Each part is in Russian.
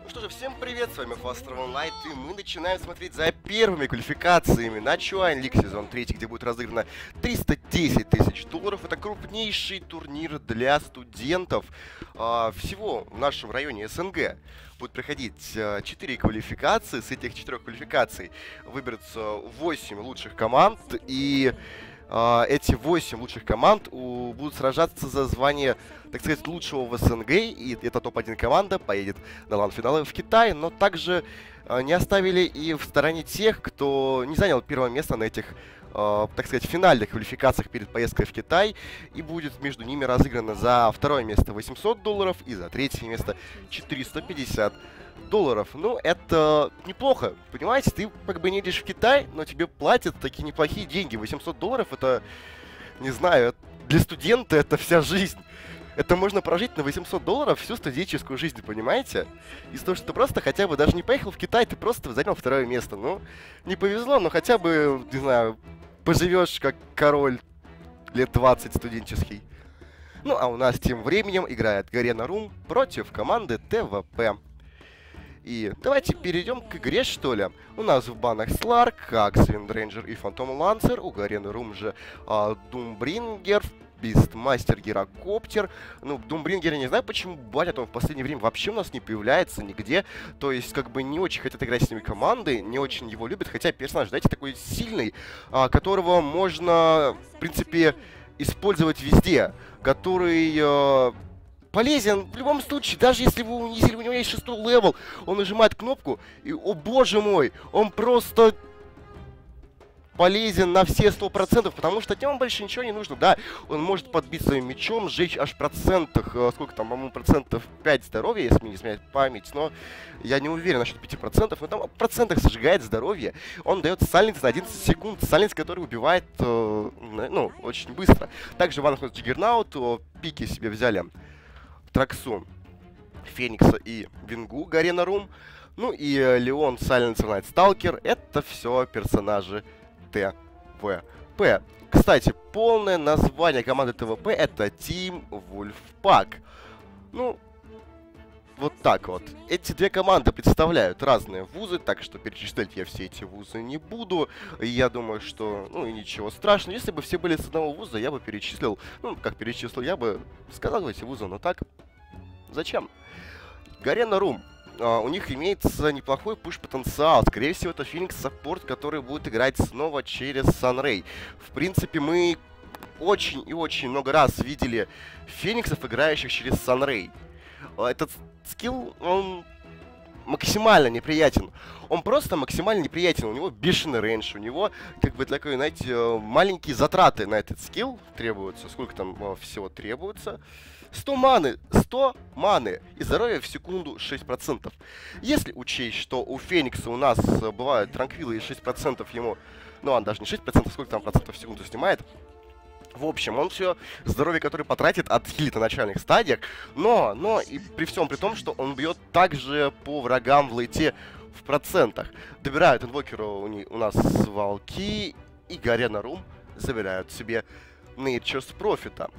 Ну что же, всем привет, с вами Faster Online, и мы начинаем смотреть за первыми квалификациями на Chuan League сезон 3, где будет разыграно 310 тысяч долларов. Это крупнейший турнир для студентов всего в нашем районе СНГ. Будет проходить 4 квалификации, с этих 4 квалификаций выберутся 8 лучших команд, и эти 8 лучших команд будут сражаться за звание, так сказать, лучшего в СНГ, и эта топ-1 команда поедет на лан-финалы в Китай, но также не оставили и в стороне тех, кто не занял первое место на этих, так сказать, финальных квалификациях перед поездкой в Китай, и будет между ними разыграно за второе место 800 долларов и за третье место 450 долларов. Ну, это неплохо, понимаете? Ты как бы не едешь в Китай, но тебе платят такие неплохие деньги. 800 долларов это, не знаю, для студента это вся жизнь. Это можно прожить на 800 долларов всю студенческую жизнь, понимаете? Из-за того, что ты просто хотя бы даже не поехал в Китай, ты просто занял второе место. Ну, не повезло, но хотя бы, не знаю, поживешь как король лет 20 студенческий. Ну, а у нас тем временем играет Garena Room против команды ТВП. И давайте перейдем к игре, что ли. У нас в банах Slark, Axwind Ranger и Phantom Lancer. У Garena Room же Doombringer, Beastmaster, Гирокоптер. Ну, Doombringer я не знаю, почему банят, он в последнее время вообще у нас не появляется нигде. То есть, как бы, не очень хотят играть с ними команды, не очень его любят. Хотя персонаж, знаете, такой сильный, которого можно, в принципе, использовать везде. Который полезен в любом случае, даже если вы унизили, у него есть 6-й левел, он нажимает кнопку, и, о боже мой, он просто полезен на все 100%, потому что от него больше ничего не нужно. Да, он может подбить своим мечом, сжечь аж в процентах, сколько там, по-моему, процентов 5 здоровья, если мне не изменяет память, но я не уверен насчет 5%, но там в процентах сжигает здоровье. Он дает сайленс на 11 секунд, сайленс, который убивает, ну, очень быстро. Также Ван Хос Джиггернаут, пики себе взяли Траксу, Феникса и Вингу, Garena Room. Ну и Леон, Сайленсер, Найт Сталкер. Это все персонажи ТВП. Кстати, полное название команды ТВП это Team Wolfpack. Ну, вот так вот. Эти две команды представляют разные вузы, так что перечислять я все эти вузы не буду. Я думаю, что, ну, и ничего страшного. Если бы все были с одного вуза, я бы перечислил, ну, как перечислил, я бы сказал эти вузы, но так, зачем? Garena Room. У них имеется неплохой пуш-потенциал. Скорее всего, это Феникс саппорт, который будет играть снова через Sunray. В принципе, мы очень и очень много раз видели Фениксов, играющих через Sunray. Этот скилл, он максимально неприятен. Он просто максимально неприятен. У него бешеный рейндж, у него, как бы, такой, знаете, маленькие затраты на этот скилл требуются. Сколько там всего требуется? 100 маны, 100 маны и здоровье в секунду 6%. Если учесть, что у Феникса у нас бывают транквилы и 6% ему, ну ладно, даже не 6%, сколько там процентов в секунду снимает. В общем, он все здоровье, которое потратит, отхилит на начальных стадиях, но и при всем при том, что он бьет также по врагам в лейте в процентах. Добирают инвокера у нас волки, и Garena Room забирают себе Nature's Profit.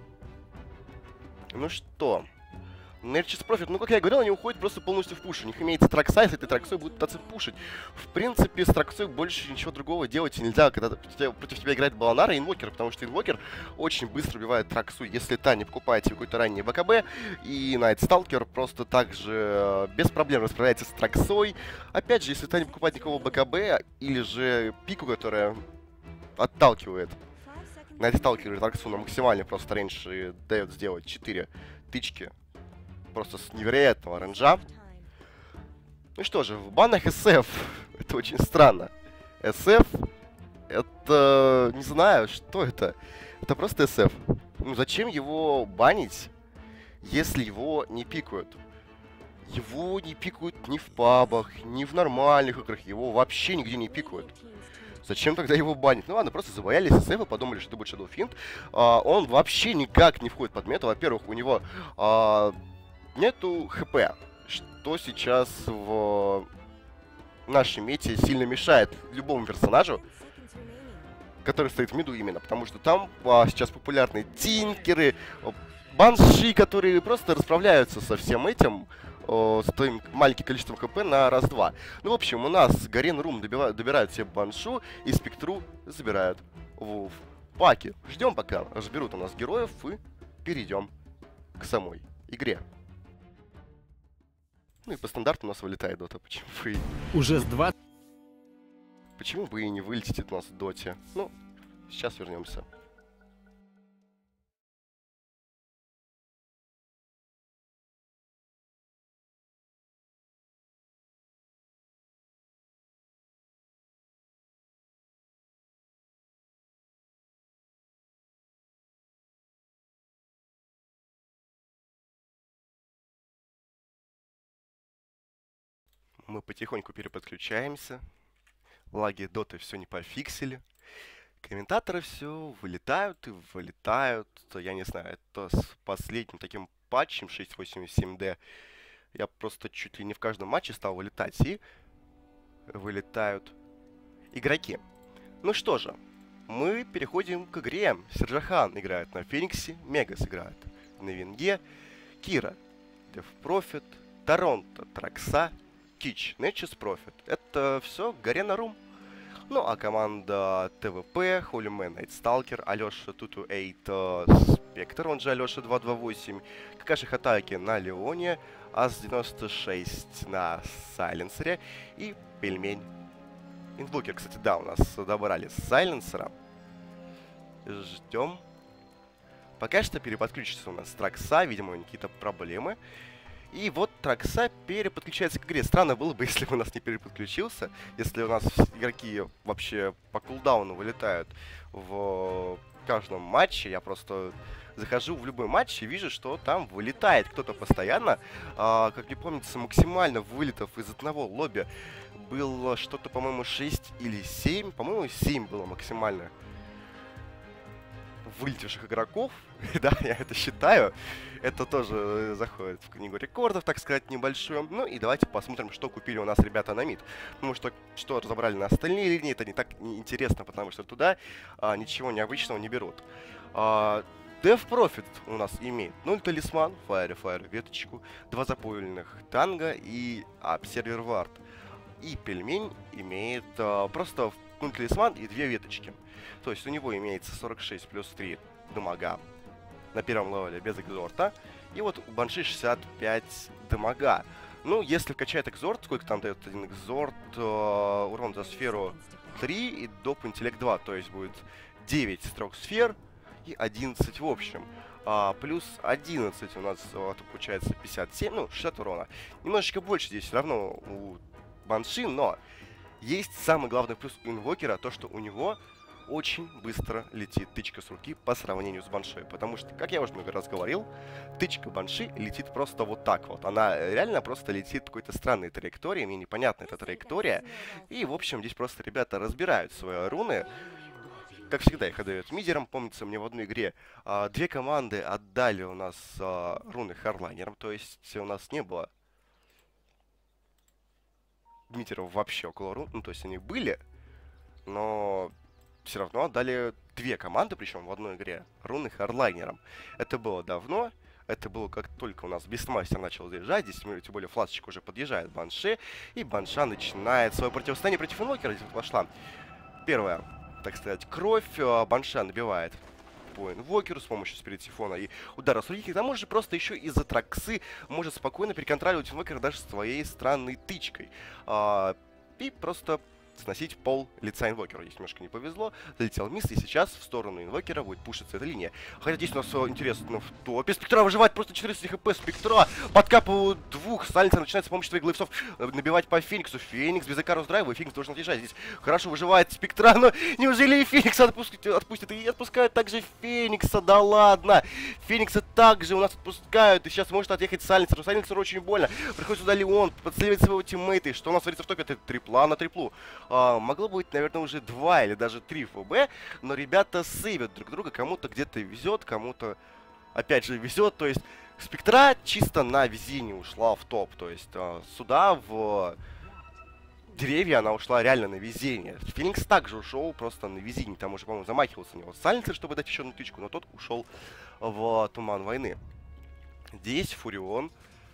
Ну что, Nature's Profit, ну как я говорил, они уходят просто полностью в пуш. У них имеется Тракса, если ты Траксой будет пытаться пушить. В принципе, с Траксой больше ничего другого делать нельзя, когда против тебя играет Баланара и Инвокер, потому что Инвокер очень быстро убивает Траксу, если та не покупает себе какой-то ранний БКБ, и Найт Сталкер просто так же без проблем расправляется с Траксой. Опять же, если та не покупает никакого БКБ, или же пику, которая отталкивает Найт Сталкер и Траксу на максимальный просто рейндж и дает сделать 4 тычки просто с невероятного рейнджа. Ну что же, в банах SF это очень странно. SF это, не знаю, что это. Это просто SF. Ну зачем его банить, если его не пикают? Его не пикают ни в пабах, ни в нормальных играх, его вообще нигде не пикают. Зачем тогда его банить? Ну ладно, просто забоялись SF и подумали, что это будет Shadow Fiend. Он вообще никак не входит под мету. Во-первых, у него нету ХП, что сейчас в нашей мете сильно мешает любому персонажу, который стоит в миду именно. Потому что там сейчас популярны тинкеры, банши, которые просто расправляются со всем этим с твоим маленьким количеством хп на раз-два. Ну, в общем, у нас Гарен Рум добирают себе Баншу и Спектру забирают в паке. Ждем, пока разберут у нас героев, и перейдем к самой игре. Ну и по стандарту у нас вылетает дота. Почему бы Уже с 20... Почему бы и не вылетит у нас в доте? Ну, сейчас вернемся. Мы потихоньку переподключаемся. Лаги доты все не пофиксили. Комментаторы все вылетают и вылетают. Я не знаю, это с последним таким патчем 6.87D. Я просто чуть ли не в каждом матче стал вылетать. И вылетают игроки. Ну что же, мы переходим к игре. Сержахан играет на Фениксе, Мегас играет на Винге, Кира, Dev Profit, Торонто, Тракса, Кич, Nechus Profit. Это все Гарена Рум. Ну, а команда ТВП, Холимен, Найтсталкер, Алеша Туту-8, Спектр, он же Алеша 228, Какаши Хатаки на Леоне, Ас-96 на Сайленсере и Пельмень. Инвокер, кстати, да, у нас добрали Сайленсера. Ждем. Пока что переподключится у нас Тракса, видимо, у него какие-то проблемы. И вот Тракса переподключается к игре. Странно было бы, если бы у нас не переподключился. Если у нас игроки вообще по кулдауну вылетают в каждом матче. Я просто захожу в любой матч и вижу, что там вылетает кто-то постоянно. Как мне помнится, максимально вылетов из одного лобби было что-то, по-моему, 6 или 7. По-моему, 7 было максимально вылетевших игроков. Да, я это считаю. Это тоже заходит в книгу рекордов, так сказать, небольшую. Ну и давайте посмотрим, что купили у нас ребята на мид. Потому что разобрали на остальные линии, это не так интересно, потому что туда ничего необычного не берут. Dev Profit у нас имеет 0 талисман, Fire, веточку, 2 запойльных танго и Обсервер Вард. И Пельмень имеет просто 0 талисман и 2 веточки. То есть у него имеется 46 плюс 3 дамага на первом левеле без экзорта. И вот у Банши 65 дамага. Ну, если вкачает экзорт, сколько там дает один экзорт, урон за сферу 3 и доп интеллект 2. То есть будет 9 с 3 сфер и 11 в общем. Плюс 11 у нас получается 57, ну, 60 урона. Немножечко больше здесь все равно у Банши, но есть самый главный плюс у инвокера, то что у него очень быстро летит тычка с руки по сравнению с Банши. Потому что, как я уже много раз говорил, тычка Банши летит просто вот так вот. Она реально просто летит по какой-то странной траектории. Мне непонятна эта траектория. И, в общем, здесь просто ребята разбирают свои руны. Как всегда, их отдают мидерам. Помнится, мне в одной игре две команды отдали у нас руны харлайнерам. То есть у нас не было мидеров вообще около рун. Ну, то есть они были, но все равно отдали две команды, причем в одной игре, руны харлайнерам. Это было давно. Это было как только у нас Бестмастер начал заезжать. Здесь, тем более, фласочка уже подъезжает Банши. И Банша начинает свое противостояние против инвокера. Здесь пошла первая, так сказать, кровь. Банша набивает по инвокеру с помощью спирит сифона и удара с руки. К тому же просто еще из-за Траксы может спокойно переконтролировать инвокера даже с своей странной тычкой. И просто сносить пол лица инвокера. Здесь немножко не повезло. Залетел мисс, и сейчас в сторону инвокера будет пушиться эта линия. Хотя здесь у нас интересно в топе. Спектра выживает просто 400 хп. Спектра подкапывают двух. Сайленсер начинает с помощью своих глэвсов набивать по Фениксу. Феникс без икарус драйва, и Феникс должен отъезжать. Здесь хорошо выживает Спектра, но неужели и Феникса отпустит? И отпускают также Феникса, да ладно. Феникса также у нас отпускают, и сейчас может отъехать Сайленсер. Сайленсеру очень больно. Приходит сюда Леон, подсливает своего тиммейта. И что у нас творится в топе? Это трипла на триплу. Могло быть, наверное, уже 2 или даже 3 ФБ, но ребята сейвят друг друга, кому-то где-то везет, кому-то, опять же, везет, то есть Спектра чисто на везение ушла в топ, то есть сюда, в деревья, она ушла реально на везение. Феникс также ушел просто на везение, там уже, по-моему, замахивался на него Сайленсер, чтобы дать еще одну тычку, но тот ушел в туман войны. Здесь Фурион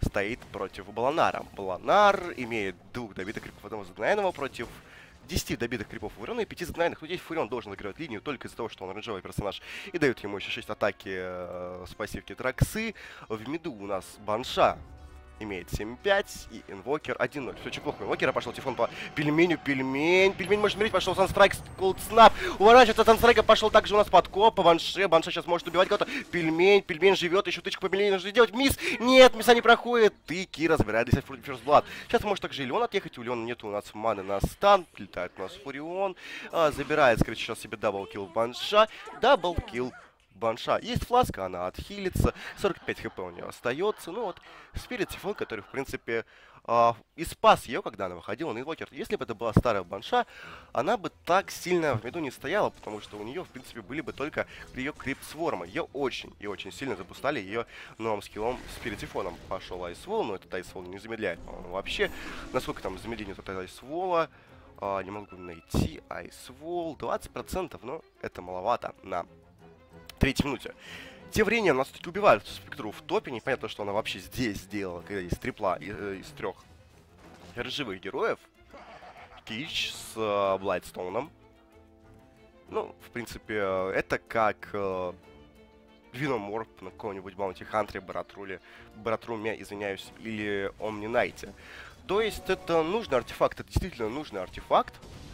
стоит против Баланара. Баланар имеет 2 добитых крипов одного заднайного против 10 добитых крипов Фуриона и 5 заднайных. Но здесь Фурион должен играть линию только из-за того, что он оранжевый персонаж. И дают ему еще 6 атаки с пассивки Траксы. В миду у нас Банша имеет 7-5 и Инвокер 1-0. Все очень плохо. Инвокера пошел Тифон по пельменю. Пельмень может умереть. Пошел Санстрайк. Колд Снап. Уворачивается от Санстрайка. Пошел также у нас подкоп по Банше. Банша сейчас может убивать кого-то. Пельмень живет. Еще тычку по пельменю нужно сделать. Мисс. Нет, мисса не проходит. И Кира забирает здесь First Blood. Сейчас может также и Леон отъехать. У Леона нету у нас маны на стан. Летает у нас Фурион. Забирает, скорее, сейчас себе даблкил Банша. Даблкил Банша. Есть фласка, она отхилится. 45 хп у нее остается. Ну вот, Спирит Тифон, который, в принципе, и спас ее, когда она выходила на инвокер. Если бы это была старая Банша, она бы так сильно в миду не стояла, потому что у нее, в принципе, были бы только ее крипсворма. Ее очень и очень сильно запускали ее новым скиллом Спирит Тифоном. Пошел Айсвол, но этот Айсвол не замедляет, по-моему, вообще. Насколько там замедление тут Айсвола? Не могу найти. Айсвол 20%, но это маловато на 3-й минуте. Тем временем нас таки убивают Спектру в топе. Непонятно, что она вообще здесь сделала, когда есть трипла из 3 живых героев. Кич с Блайдстоуном. Ну, в принципе, это как Виноморф на каком-нибудь Баунти Хантере, Баратруме, извиняюсь, или Омни Найте. То есть это нужный артефакт, это действительно нужный артефакт,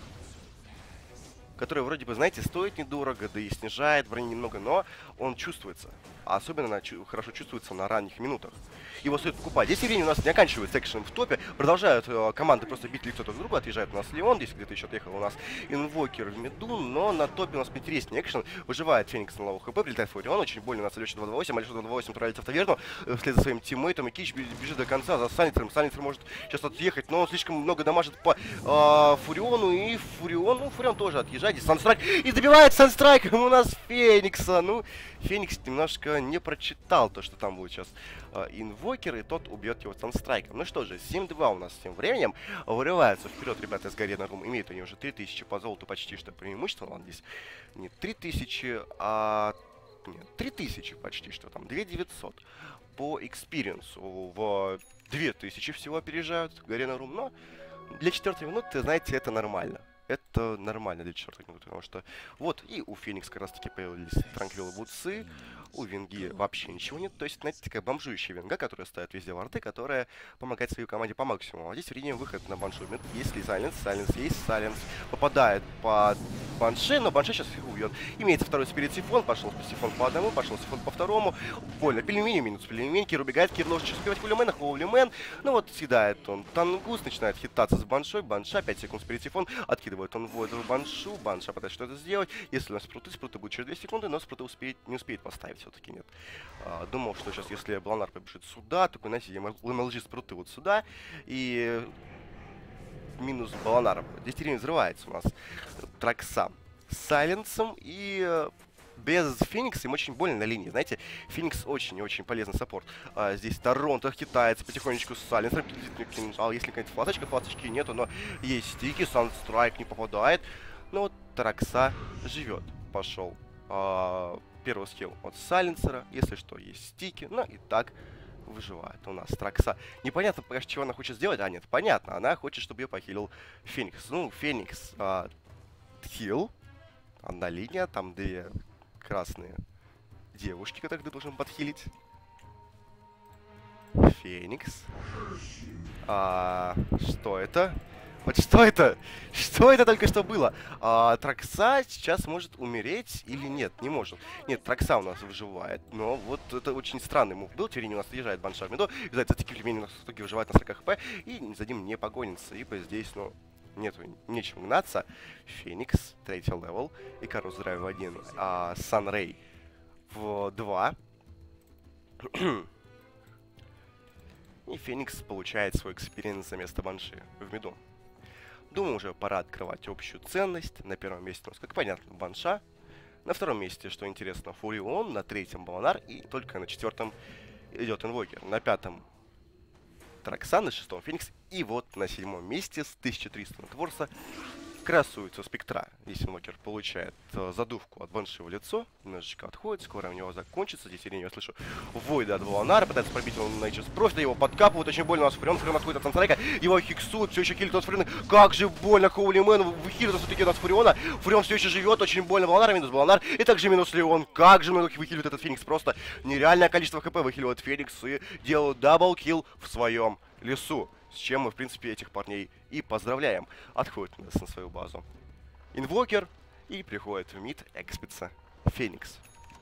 который вроде бы, знаете, стоит недорого, да и снижает брони немного, но он чувствуется. А особенно хорошо чувствуется на ранних минутах. Его стоит покупать. Здесь время у нас не оканчивается экшеном в топе. Продолжают команды просто бить лицо друг другу. Отъезжает у нас Леон. Здесь где-то еще отъехал у нас Инвокер в миду. Но на топе у нас интереснее экшен. Выживает Феникс на лоу хп. Прилетает Фурион. Очень больно у нас Алеша 228. Алеша 228 отправляется в таверну. Вслед за своим тиммейтом. И Кич бежит до конца за Санитером. Санитер может сейчас отъехать, но он слишком много дамажит по Фуриону. И Фурион тоже отъезжает. Здесь Санстрайк. И добивает Санстрайком у нас Феникса. Ну, Феникс немножко не прочитал то, что там будет сейчас инвокер, и тот убьет его Санстрайком. Ну что же, 7-2 у нас тем временем. Вырываются вперед ребята из Гарена Рум. Имеют они уже 3000 по золоту почти что преимущество. Ладно, здесь не 3000, а... Нет, 3000 почти что. Там 2900 по экспириенсу. В 2000 всего опережают Гарена Рум. Но для 4-й минуты, знаете, это нормально. Это нормально для 4-й минуты, потому что вот и у Феникс как раз таки появились Транквилл Бутсы, у Венги вообще ничего нет. То есть, знаете, такая бомжующая Венга, которая стоит везде варты, которая помогает своей команде по максимуму. А здесь время выход на баншу. Если Сайленс, есть Сайленс. Попадает под Банше, но Банше сейчас их убьет. Имеется второй Спирит Сифон, пошел Сифон по одному, пошел Сифон по второму. Больно. Пельмени, минус пельмень, Кир убегает, Кир должен сейчас убивать Хулимена, Хоулимен. Ну вот, съедает он Тангус, начинает хитаться с Баншой. Банша, 5 секунд Спирит Сифон, откидывает он в Баншу. Банша пытается что-то сделать. Если у нас спруты будут через 2 секунды, но спруты не успеет поставить все-таки, нет. Думал, что сейчас, если Бланар побежит сюда, такой, знаете, МЛГ спруты вот сюда, и минус Баланара. Здесь терен взрывается у нас Тракса с Сайленсом, и без Феникса им очень больно на линии. Знаете, Феникс очень и очень полезный саппорт. Здесь Торонто хитается потихонечку с Сайленсом. Если какая-то флаточки нету, но есть стики, Санстрайк не попадает. Но вот Тракса живет. Пошел первый скилл от Сайленсера. Если что, есть стики. Ну и так выживает у нас Тракса. Непонятно, пока чего она хочет сделать. А, нет, понятно. Она хочет, чтобы ее похилил Феникс. Ну, Феникс хил. Одна линия. Там 2 красные девушки, которых ты должен подхилить. Феникс. Что это? Вот что это? Что это только что было? Тракса сейчас может умереть или нет? Не может. Нет, Тракса у нас выживает. Но вот это очень странный мув был. Тирини у нас съезжает Банша в миду. Из-за этого такие племени у нас в итоге выживает на 40 хп. И за ним не погонится. Ибо здесь, ну, нету нечем гнаться. Феникс, 3-й левел. Икарус Драйв в 1. Санрей в 2. И Феникс получает свой экспириенс за место Банши в миду. Думаю, уже пора открывать общую ценность. На первом месте у нас, как понятно, Банша. На втором месте, что интересно, Фурион. На 3-м Баланар. И только на 4-м идет Инвокер. На 5-м Траксан, на 6-м Феникс. И вот на 7-м месте с 1300 Творса Красуется спектра, если инвокер получает задувку от банши в лицо, немножечко отходит, скоро у него закончится. Здесь я слышу Войда от Валанара, пытается пробить он на HS просто, его подкапывают, очень больно у нас Фурион отходит от Сансарека, его хиксуют, все еще киллит от Фуриона. Как же больно Хоулимен, выхилит все-таки от Фуриона. Фурион все еще живет, очень больно Валанар, минус Валанар, и также минус Леон. Как же много выхиливает этот Феникс, просто нереальное количество хп выхиливает Феникс и делают даблкилл в своем лесу. С чем мы, в принципе, этих парней и поздравляем. Отходит у нас на свою базу инвокер и приходит в мид экспица Феникс.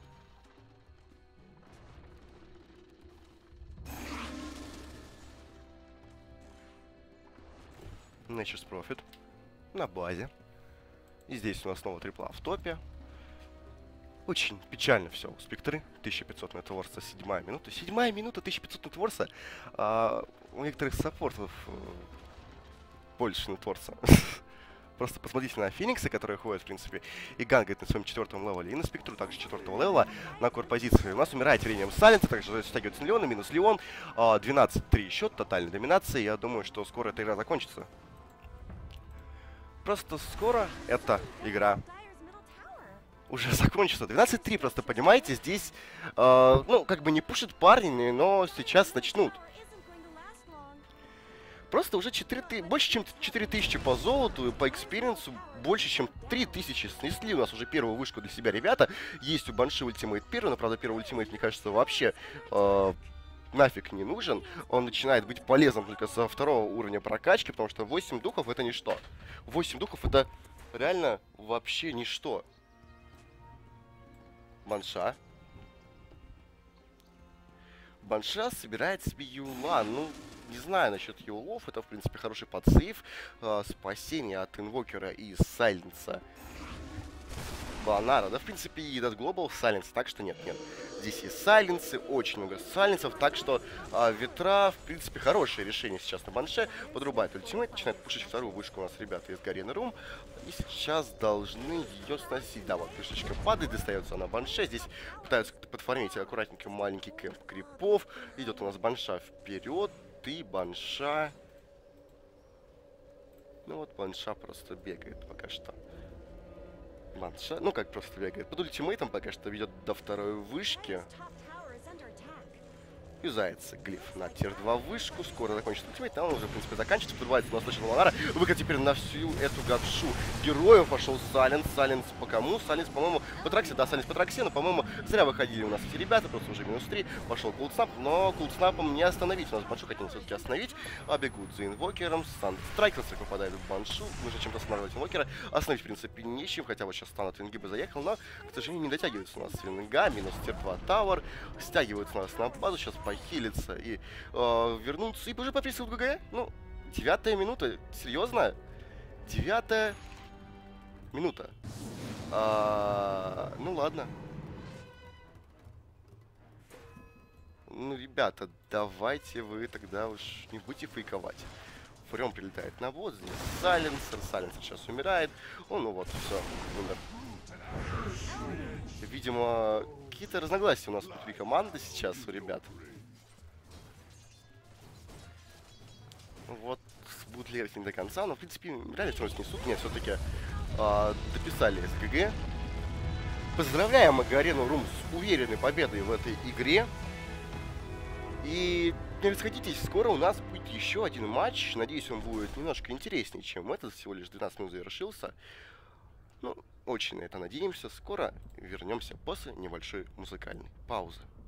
Nature's Prophet на базе. И здесь у нас снова трипла в топе. Очень печально все у спектры. 1500 нетворса, 7-я минута. 7-я минута, 1500 нетворса. У некоторых саппортов больше нетворса. Просто посмотрите на Феникса, которые ходят, в принципе, и гангает на своем 4-м левеле, и на спектру также 4-го левела на кор-позиции. У нас умирает тирением Сайленса, также стягивается Леон, минус Леон. 12-3 счет, тотальной доминации. Я думаю, что скоро эта игра закончится. Просто скоро эта игра уже закончится. 12-3, просто понимаете, здесь, ну, как бы не пушат парни, но сейчас начнут. Просто уже больше, чем 4000 по золоту и по экспириенсу, больше, чем 3000 снесли. У нас уже первую вышку для себя, ребята. Есть у Банши ультимейт первый, но, правда, первый ультимейт, мне кажется, вообще нафиг не нужен. Он начинает быть полезным только со 2-го уровня прокачки, потому что 8 духов это ничто. 8 духов это реально вообще ничто. Банша. Банша собирает себе юла. Ну, не знаю насчет юлов. Это, в принципе, хороший подсейв. Спасение от инвокера и сайленса Валанара. Да, в принципе, и этот глобал сайленс. Так что нет. Здесь есть сайленсы, очень много сайленсов. Так что ветра, в принципе, хорошее решение сейчас на Банше. Подрубает ультимейт, начинает пушить 2-ю вышку у нас ребята из Гарена Рум. И сейчас должны ее сносить. Да, вот вышечка падает, достается на Банше. Здесь пытаются подформить аккуратненько маленький кэмп крипов. Идет у нас Банша вперед. И Банша... Ну вот Банша просто бегает пока что. Банша, ну как просто бегает. Под ультимейтом пока что ведет до 2-й вышки. Юзается глиф на тир-2 вышку. Скоро закончится ультимейт, а он уже, в принципе, заканчивается. Подрывается на случай Валанара. Выход теперь на всю эту гадшу. Героев пошел Сайленс. Сайленс по кому? Сайленс, по-моему, по Траксе. Да, Сайленс по Траксе, но, по-моему, зря выходили у нас эти ребята. Просто уже минус 3. Пошел кулдснап, но кулдснапом не остановить. У нас Баншу хотели все-таки остановить. А бегут за инвокером. Санстрайкер попадает в Баншу. Нужно чем-то останавливать инвокера. Остановить, в принципе, нечем. Хотя вот сейчас стан от Вингиба заехал, но, к сожалению, не дотягивается у нас Винга. Минус тир-2 Тауэр. Стягиваются у нас на базу. Сейчас похилиться и вернуться. И уже поприсывают ГГ. Ну, 9-я минута. Серьезно? 9-я минута. Ну ладно. Ну, ребята, давайте вы тогда уж не будете фейковать. Фурион прилетает на воз. Здесь Сайленсер. Сайленсер сейчас умирает. Он, ну вот, все, умер. Видимо, какие-то разногласия у нас внутри команды сейчас у ребят. Вот, будут ли не до конца, но, в принципе, реально все снесут. Нет, все-таки дописали СГГ. Поздравляем Гарену Рум с уверенной победой в этой игре. И не расходитесь, скоро у нас будет еще один матч. Надеюсь, он будет немножко интереснее, чем этот. Всего лишь 12 минут завершился. Ну, очень на это надеемся. Скоро вернемся после небольшой музыкальной паузы.